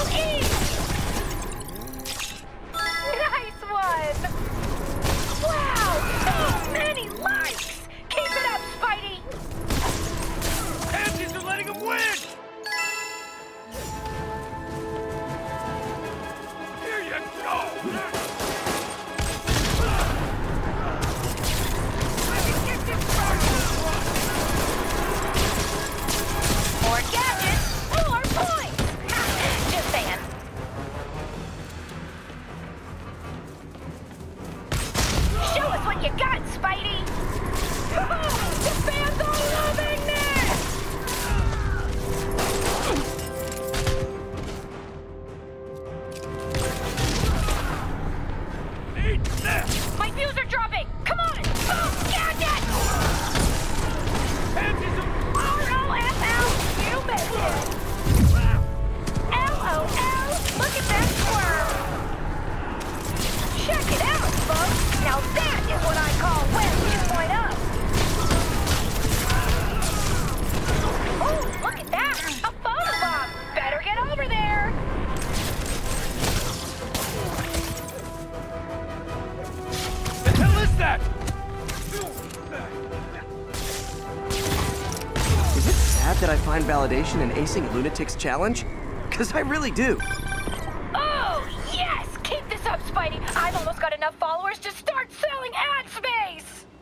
Nice one! Wow, so many likes! Keep it up, Spidey! Pansies are letting him win! Here you go! More gadgets, more points! Just saying. Show us what you got, Spidey! The fans are loving this! Eat this! My views are dropping! Come on! Boom! Gadget! Pansies are... R-O-F-L! You missed it! L-O-L! Look at that squirm! Check it out, folks! Now that is what I call Web 2.0! Oh, look at that! A photobomb! Better get over there! The hell is that? Is it sad that I find validation in acing Lunatic's challenge? Because I really do. Oh, yes! Keep this up, Spidey! I've almost got enough followers to start selling ad space!